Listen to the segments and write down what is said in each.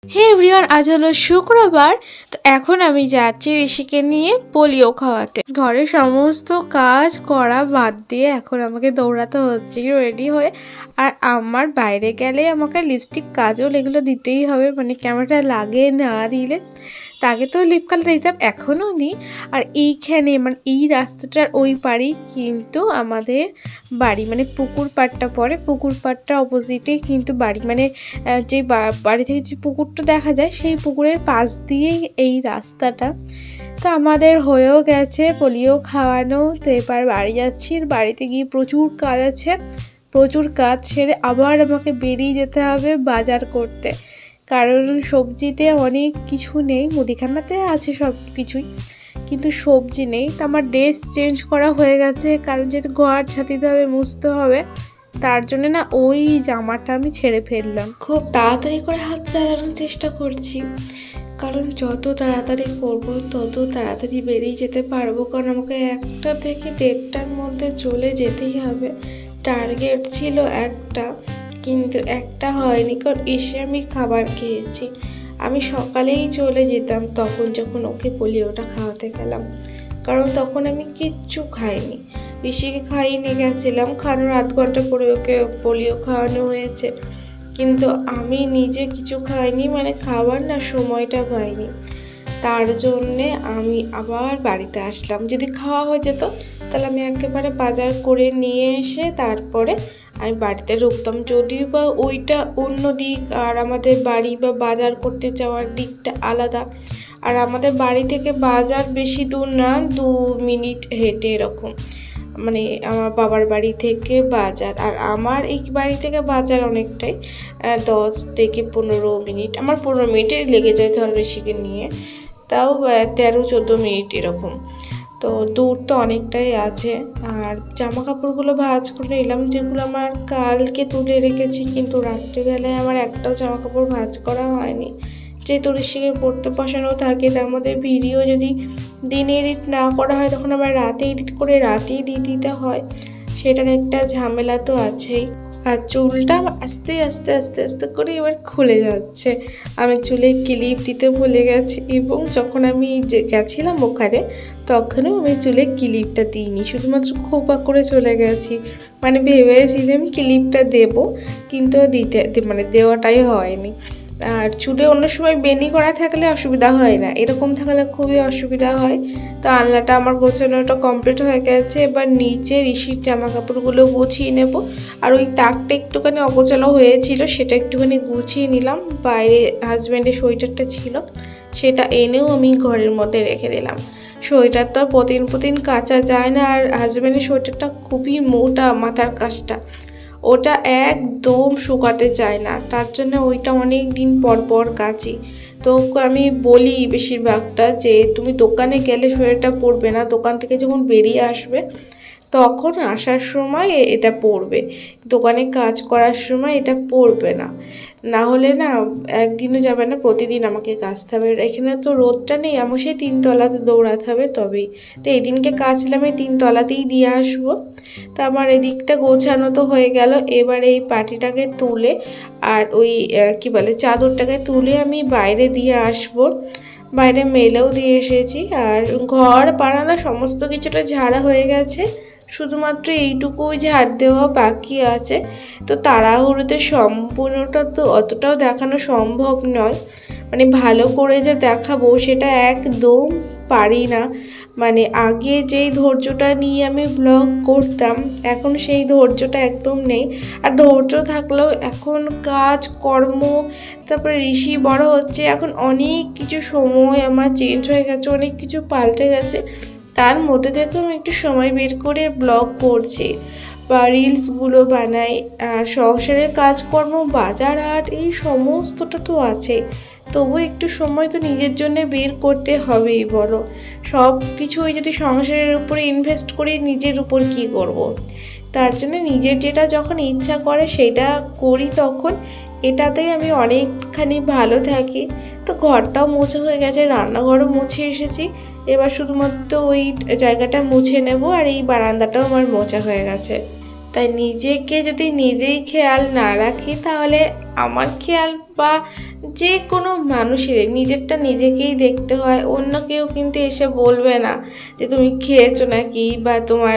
হে everyone, আজ হলো শুক্রবার। তো এখন আমি যাচ্ছি ঋষিকে নিয়ে পোলিও খাওয়াতে। ঘরের সমস্ত কাজ করা বাদ দিয়ে এখন আমাকে দৌড়াতে হচ্ছে রেডি হয়ে। আর আমার বাইরে গেলে আমাকে লিপস্টিক কাজল এগুলো দিতেই হবে, মানে ক্যামেরাটা লাগে না দিলে। আগে তো লিপ কালার দিতাম, এখনও দিই। আর এইখানে মানে এই রাস্তাটার ওই পাড়ি কিন্তু আমাদের বাড়ি, মানে পুকুর পাড়টা পড়ে। পুকুর পাড়টা অপোজিটেই কিন্তু বাড়ি, মানে যে বাড়ি থেকে যে পুকুরটা দেখা যায় সেই পুকুরের পাশ দিয়েই এই রাস্তাটা। তো আমাদের হয়েও গেছে পোলিও খাওয়ানো। তো এবার বাড়ি যাচ্ছি, বাড়িতে গিয়ে প্রচুর কাজ আছে। প্রচুর কাজ সেরে আবার আমাকে বেরিয়ে যেতে হবে বাজার করতে, কারণ সবজিতে অনেক কিছু নেই। মুদিখানাতে আছে সব কিছুই, কিন্তু সবজি নেই। তো আমার ড্রেস চেঞ্জ করা হয়ে গেছে, কারণ যেহেতু ঘর ছাতিতে হবে, মুছতে হবে, তার জন্য না ওই জামাটা আমি ছেড়ে ফেললাম। খুব তাড়াতাড়ি করে হাত চালানোর চেষ্টা করছি, কারণ যত তাড়াতাড়ি করবো তত তাড়াতাড়ি বেরিয়ে যেতে পারবো। কারণ আমাকে 1টা থেকে 1:30টার মধ্যে চলে যেতেই হবে। টার্গেট ছিল 1টা, কিন্তু 1টা হয়নি, কারণ এসে আমি খাবার খেয়েছি। আমি সকালেই চলে যেতাম তখন, যখন ওকে পোলিওটা খাওয়াতে গেলাম, কারণ তখন আমি কিচ্ছু খাইনি। ঋষিকে খাইয়ে নিয়ে গেছিলাম, খাওয়ানোর আধ ঘন্টা পরে ওকে পোলিও খাওয়ানো হয়েছে, কিন্তু আমি নিজে কিছু খাইনি, মানে খাবার না সময়টা পাইনি। তার জন্যে আমি আবার বাড়িতে আসলাম। যদি খাওয়া হয়ে যেত তাহলে আমি একেবারে বাজার করে নিয়ে এসে তারপরে আমি বাড়িতে ঢুকতাম। যদিও বা ওইটা অন্য দিক, আর আমাদের বাড়ি বা বাজার করতে যাওয়ার দিকটা আলাদা। আর আমাদের বাড়ি থেকে বাজার বেশি দূর না, 2 মিনিট হেঁটে এরকম, মানে আমার বাবার বাড়ি থেকে বাজার। আর আমার এই বাড়ি থেকে বাজার অনেকটাই, 10 থেকে 15 মিনিট। আমার 15 মিনিটে লেগে যায় ধর ঋষিকে নিয়ে, তাও 13-14 মিনিট এরকম। তো দূর তো অনেকটাই আছে। আর জামা কাপড়গুলো ভাঁজ করে নিলাম, যেগুলো আমার কালকে তুলে রেখেছি, কিন্তু রাত্রিবেলায় আমার একটাও জামা কাপড় ভাঁজ করা হয়নি। যেহেতু ঋষিকে পড়তে বসানো থাকে, তার মধ্যে ভিডিও যদি দিনে এডিট না করা হয় তখন আবার রাতে এডিট করে রাতেই দিয়ে দিতে হয়, সেটার একটা ঝামেলা তো আছেই। আর চুলটা আস্তে আস্তে আস্তে আস্তে করে এবার খুলে যাচ্ছে। আমি চুলে ক্লিপ দিতে ভুলে গেছি, এবং যখন আমি গেছিলাম ওখানে তখনও আমি চুলে ক্লিপটা দিইনি, শুধুমাত্র খোপা করে চলে গেছি। মানে ভেবেছিলাম ক্লিপটা দেবো, কিন্তু মানে দেওয়াটাই হয়নি। আর চুলে অন্য সময় বেনি করা থাকলে অসুবিধা হয় না, এরকম থাকলে খুবই অসুবিধা হয়। তো আলনাটা আমার গোছানোটা কমপ্লিট হয়ে গেছে। এবার নিচে ঋষির জামা কাপড়গুলো গুছিয়ে নেব। আর ওই তাকটা একটুখানি অগোছালো হয়েছিল, সেটা একটুখানি গুছিয়ে নিলাম। বাইরে হাজব্যান্ডের সোয়েটারটা ছিল, সেটা এনেও আমি ঘরের মধ্যে রেখে দিলাম। সোয়েটার তো আর প্রতিদিন কাচা যায় না, আর হাজব্যান্ডের সোয়েটারটা খুবই মোটা, মাথার কাজটা, ওটা একদম শুকাতে চায় না, তার জন্য ওইটা অনেক দিন পর পর কাচি। তো আমি বলি বেশিরভাগটা যে তুমি দোকানে গেলে সোয়েটারটা পরবে না, দোকান থেকে যখন বেরিয়ে আসবে তখন আসার সময় এটা পরবে, দোকানে কাজ করার সময় এটা পরবে না, না হলে না একদিনও যাবে না, প্রতিদিন আমাকে কাচতে হবে। এখানে তো রোদটা নেই, আমাকে সেই 3তলাতে দৌড়াতে হবে তবেই। তো এই দিনকে কাচলাম, এই 3তলাতেই দিয়ে আসবো। তো আমার এদিকটা গোছানো তো হয়ে গেল। এবার এই পাটিটাকে তুলে আর ওই কি বলে চাদরটাকে তুলে আমি বাইরে দিয়ে আসবো। বাইরে মেলেও দিয়ে এসেছি, আর ঘর বারান্দা সমস্ত কিছুটা ঝাড়া হয়ে গেছে, শুধুমাত্র এইটুকুই ঝাড় দেওয়া বাকি আছে। তো তাড়াহুড়োতে সম্পূর্ণটা তো অতটাও দেখানো সম্ভব নয়, মানে ভালো করে যে দেখাবো সেটা একদম পারি না। মানে আগে যেই ধৈর্যটা নিয়ে আমি ব্লগ করতাম, এখন সেই ধৈর্যটা একদম নেই। আর ধৈর্য থাকলেও এখন কাজ কর্ম, তারপরে ঋষি বড় হচ্ছে, এখন অনেক কিছু সময় আমার চেঞ্জ হয়ে গেছে, অনেক কিছু পাল্টে গেছে। তার মধ্যে থেকে আমি একটু সময় বের করে ব্লগ করছি বা রিলসগুলো বানাই। আর সংসারের কাজকর্ম, বাজার হাট, এই সমস্তটা তো আছে, তবু একটু সময় তো নিজের জন্য বের করতে হবেই বলো। সব কিছুই যদি সংসারের উপরে ইনভেস্ট করি, নিজের উপর কি করব। তার জন্য নিজের যেটা যখন ইচ্ছা করে সেটা করি, তখন এটাতেই আমি অনেকখানি ভালো থাকি। তো ঘরটাও মোছা হয়ে গেছে, রান্নাঘরও মুছে এসেছি, এবার শুধুমাত্র ওই জায়গাটা মুছে নেব। আর এই বারান্দাটাও আমার মোছা হয়ে গেছে। তাই নিজেকে যদি নিজেই খেয়াল না রাখি তাহলে আমার খেয়াল বা যে কোনো মানুষের নিজেরটা নিজেকেই দেখতে হয়। অন্য কেউ কিন্তু এসে বলবে না যে তুমি খেয়েছো নাকি বা তোমার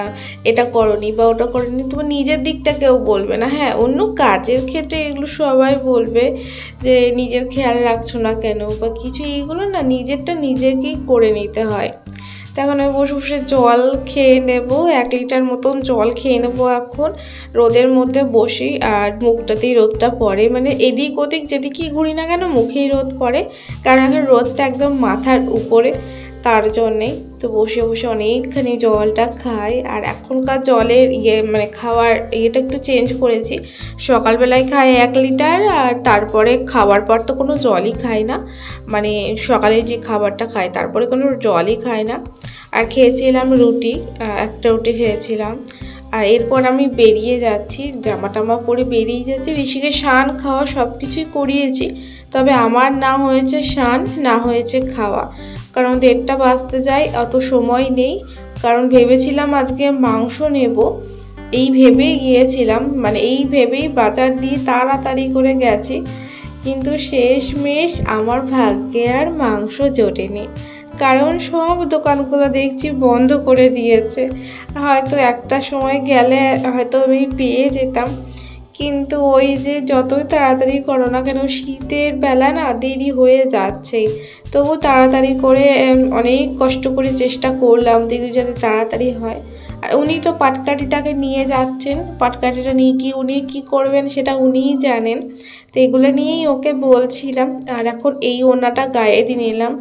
এটা করনি বা ওটা করনি, তোমার নিজের দিকটা কেউ বলবে না। হ্যাঁ, অন্য কাজের ক্ষেত্রে এগুলো সবাই বলবে যে নিজের খেয়াল রাখছো না কেন বা কিছু, এইগুলো না নিজেরটা নিজেকেই করে নিতে হয়। তখন আমি বসে বসে জল খেয়ে নেব, 1 লিটার মতন জল খেয়ে নেবো এখন রোদের মধ্যে বসি। আর মুখটাতেই রোদটা পড়ে, মানে এদিক ওদিক যেদিকেই ঘুরি না কেন মুখেই রোদ পড়ে, কারণ এখন রোদটা একদম মাথার উপরে, তার জন্যেই তো বসে বসে অনেকখানি জলটা খাই। আর এখনকার জলের মানে খাওয়ার ইয়েটা একটু চেঞ্জ করেছি। সকালবেলায় খাই 1 লিটার, আর তারপরে খাওয়ার পর তো কোনো জলই খাই না, মানে সকালে যে খাবারটা খাই তারপরে কোনো জলই খাই না। আর খেয়েছিলাম রুটি, একটা রুটি খেয়েছিলাম। আর এরপর আমি বেরিয়ে যাচ্ছি, জামা টামা পরে বেরিয়ে যাচ্ছি। ঋষিকে স্নান খাওয়া সব কিছুই করিয়েছি, তবে আমার না হয়েছে স্নান না হয়েছে খাওয়া, কারণ 1:30 বাজতে যায়, অত সময় নেই। কারণ ভেবেছিলাম আজকে মাংস নেব, এই ভেবেই গিয়েছিলাম, মানে এই ভেবেই বাজার দিয়ে তাড়াতাড়ি করে গেছি, কিন্তু শেষমেশ আমার ভাগ্যে আর মাংস জোটেনি। কারণ সব দোকানগুলো দেখছি বন্ধ করে দিয়েছে। হয়তো একটা সময় গেলে হয়তো আমি পেয়ে যেতাম, কিন্তু ওই যে যতই তাড়াতাড়ি করো না কেন শীতের বেলা না দেরি হয়ে যাচ্ছেই। তবু তাড়াতাড়ি করে অনেক কষ্ট করে চেষ্টা করলাম দেখি যাতে তাড়াতাড়ি হয়। আর উনি তো পাটকাঠিটাকে নিয়ে যাচ্ছেন, পাটকাঠিটা নিয়ে কি উনি কী করবেন সেটা উনিই জানেন। তো এগুলো নিয়েই ওকে বলছিলাম। আর এখন এই ওড়নাটা গায়ে দিয়ে নিলাম,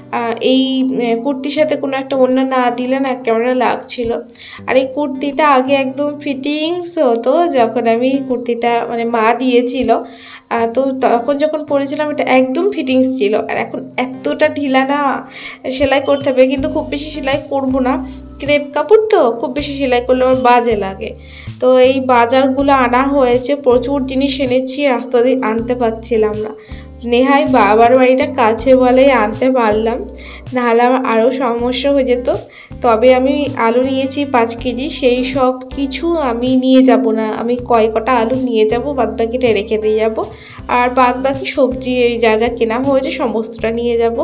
এই কুর্তির সাথে কোনো একটা ওড়না না দিলে না কেমন লাগছিল। আর এই কুর্তিটা আগে একদম ফিটিংস হতো, যখন আমি কুর্তিটা মানে মা দিয়েছিল, তো তখন যখন পরেছিলাম এটা একদম ফিটিংস ছিল। আর এখন এতটা ঢিলা না, সেলাই করতে হবে, কিন্তু খুব বেশি সেলাই করবো না, ক্রেপ কাপড় তো খুব বেশি সেলাই করলে আমার বাজে লাগে। তো এই বাজারগুলো আনা হয়েছে, প্রচুর জিনিস এনেছি, রাস্তা দিয়ে আনতে পারছিলাম না। নেহাই বাবার বাড়িটা কাছে বলেই আনতে পারলাম, নাহলে আমার আরও সমস্যা হয়ে যেত। তবে আমি আলু নিয়েছি 5 কেজি, সেই সব কিছু আমি নিয়ে যাব না, আমি কটা আলু নিয়ে যাব, বাদবাকিটা রেখে দিয়ে যাব। আর বাদবাকি সবজি যা যা কেনা হয়েছে সমস্তটা নিয়ে যাব।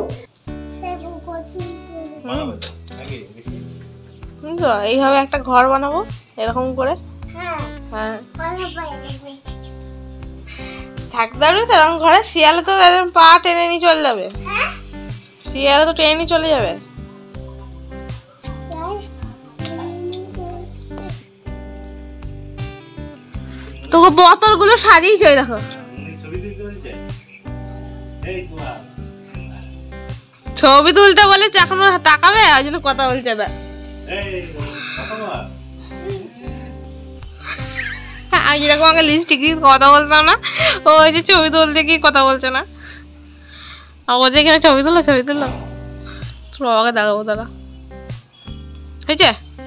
এইভাবে একটা ঘর বানাবো এরকম করে। হ্যাঁ থাকতে পারবে তো এরকম ঘরে? শিয়ালে তো পা টেনে নিয়ে চলে যাবে, শিয়ালে তো টেনে নিয়ে চলে যাবে। তোকে বোতলগুলো সাজিয়েছে, ওই দেখো ছবি তুলতে বলেছে, এখনো তাকাবে, ওই জন্য কথা বলছে না। আমি যেরকম আগে লিপস্টিক দিয়ে কথা বলতাম না, ওই যে ছবি তুলতে কি কথা বলছে না। ও যে এখানে ছবি তুলো তোর বাবাকে দাঁড়াবো, দাঁড়া হয়েছে।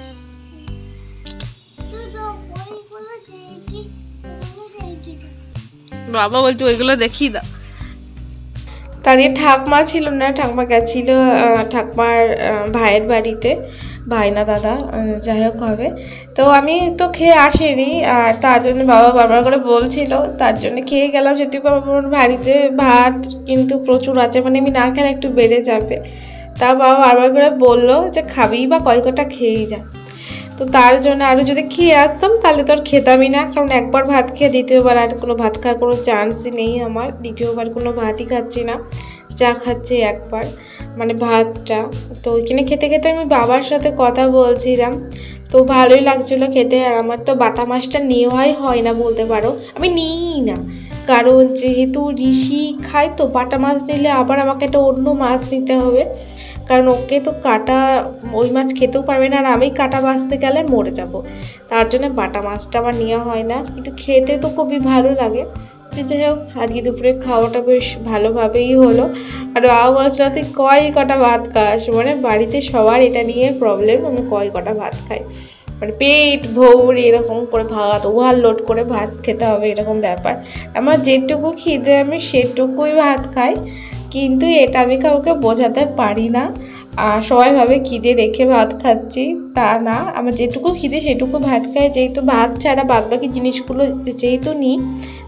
বাবা বলছি ওইগুলো দেখি দাও। তাদের ঠাকমা ছিল না, ঠাকমা গেছিল ঠাকমার ভাইয়ের বাড়িতে, ভাই না দাদা যাই হোক হবে। তো আমি তো খেয়ে আসিনি, আর তার জন্য বাবা বারবার করে বলছিল, তার জন্য খেয়ে গেলাম। সত্যি বাবার বাড়িতে ভাত কিন্তু প্রচুর আছে, মানে আমি না খেলে একটু বেড়ে যাবে। তা বাবা বারবার করে বললো যে খাবি বা কটা খেয়েই যা। তো তার জন্য আরও যদি খেয়ে আসতাম তাহলে তো আর খেতামই না, কারণ একবার ভাত খেয়ে দ্বিতীয়বার আর কোনো ভাত খাওয়ার কোনো চান্সই নেই আমার, দ্বিতীয়বার কোনো ভাতই খাচ্ছি না, যা খাচ্ছি একবার মানে ভাতটা। তো ওইখানে খেতে খেতে আমি বাবার সাথে কথা বলছিলাম, তো ভালোই লাগছিলো খেতে। আর আমার তো বাটা মাছটা নেওয়াই হয় না বলতে পারো, আমি নিই না, কারণ যেহেতু ঋষি খায় তো বাটা মাছ নিলে আবার আমাকে একটা অন্য মাছ নিতে হবে, কারণ ওকে তো কাটা ওই মাছ খেতেও পারবে না, আর আমি কাটা বাছতে গেলে মরে যাব, তার জন্য বাটা মাছটা আমার নেওয়া হয় না। কিন্তু খেতে তো খুবই ভালো লাগে। তো যাই হোক আজকে দুপুরে খাওয়াটা বেশ ভালোভাবেই হলো। আর বাবা বলছিল তুই কটা ভাত খাস, মানে বাড়িতে সবার এটা নিয়ে প্রবলেম, আমি কটা ভাত খাই, মানে পেট ভরে এরকম করে ভাত ওভারলোড করে ভাত খেতে হবে এরকম ব্যাপার। আমার যেটুকু খিদে আমি সেটুকুই ভাত খাই, কিন্তু এটা আমি কাউকে বোঝাতে পারি না। আর সবাই ভাবে খিদে রেখে ভাত খাচ্ছি, তা না, আমার যেটুকু খিদে সেটুকু ভাত খাই, যেহেতু ভাত ছাড়া বাদবাকি জিনিসগুলো যেহেতু নিই,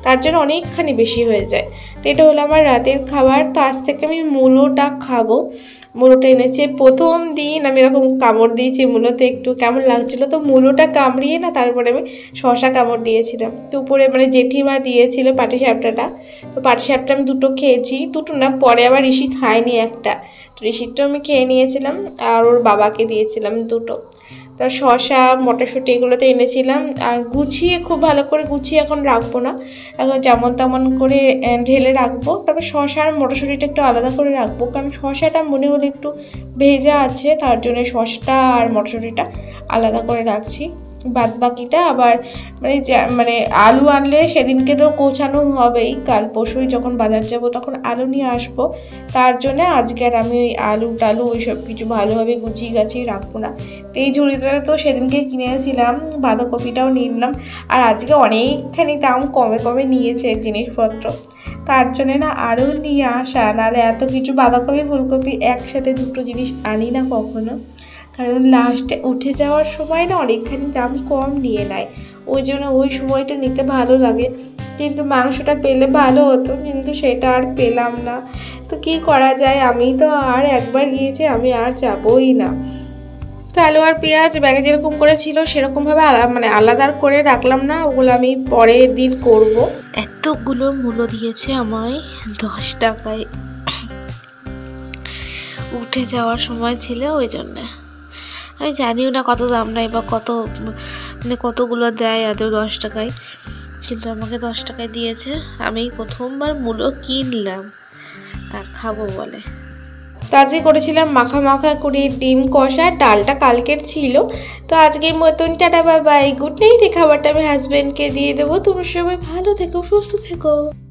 তার জন্য অনেকখানি বেশি হয়ে যায়। তো এটা হলো আমার রাতের খাবার। তো আজ থেকে আমি মূলোটা খাবো। মূলোটা এনেছে প্রথম দিন আমি এরকম কামড় দিয়েছি মূলোতে, একটু কেমন লাগছিলো, তো মূলোটা কামড়িয়ে না তারপরে আমি শশা কামড় দিয়েছিলাম। তো উপরে মানে জেঠিমা দিয়েছিল পাটিসাপটাটা, তো পাটিসাপটা আমি দুটো খেয়েছি, দুটো না, পরে আবার ঋষি খায়নি একটা, তো ঋষিরটা আমি খেয়ে নিয়েছিলাম আর ওর বাবাকে দিয়েছিলাম দুটো। তা শশা মটরশুঁটি এগুলোতে এনেছিলাম, আর গুছিয়ে খুব ভালো করে গুছিয়ে এখন রাখবো না, এখন যেমন তেমন করে ঢেলে রাখবো। তবে শশা আর মটরশুঁটিটা একটু আলাদা করে রাখবো, কারণ শশাটা মনে হলো একটু ভেজা আছে, তার জন্য শশাটা আর মটরশুঁটিটা আলাদা করে রাখছি। বাদ বাকিটা আবার মানে আলু আনলে সেদিনকে তো গোছানো হবেই, কাল পরশুই যখন বাজার যাব তখন আলু নিয়ে আসবো, তার জন্য আজকে আর আমি ওই আলু টালু ওই সব কিছু ভালোভাবে গুছিয়ে গাছিয়ে রাখবো না। তো এই ঝুড়িটা তো সেদিনকে কিনেছিলাম, বাঁধাকপিটাও নিয়ে নিলাম, আর আজকে অনেকখানি দাম কমে কমে নিয়েছে জিনিসপত্র, তার জন্যে না আরও নিয়ে আসা, নাহলে এত কিছু বাঁধাকপি ফুলকপি একসাথে দুটো জিনিস আনি না কখনো, কারণ লাস্টে উঠে যাওয়ার সময় না অনেকখানি দাম কম নিয়ে নেয়, ওই জন্য ওই সময়টা নিতে ভালো লাগে। কিন্তু মাংসটা পেলে ভালো হতো, কিন্তু সেটা আর পেলাম না, তো কি করা যায়, আমি তো আর একবার গিয়েছি, আমি আর যাবই না। তো আলু আর পেঁয়াজ ব্যাগে যেরকম করে ছিল সেরকমভাবে মানে আলাদা করে রাখলাম না, ওগুলো আমি পরের দিন করব। এতগুলো মূলো দিয়েছে আমায় 10 টাকায়, উঠে যাওয়ার সময় ছিল, ওই জন্যে আমি জানিও না কত দাম নেয় বা কত মানে কতগুলো দেয় আদৌ 10 টাকায়, কিন্তু আমাকে 10 টাকায় দিয়েছে। আমি প্রথমবার মূলো কিনলাম আর খাবো বলে। তো আজকে করেছিলাম মাখা মাখা করে ডিম কষা, ডালটা কালকের ছিল। তো আজকের মতন tata bye bye, good night. এই খাবারটা আমি হাজব্যান্ডকে দিয়ে দেবো। তোমরা সবাই ভালো থেকো, সুস্থ থেকো।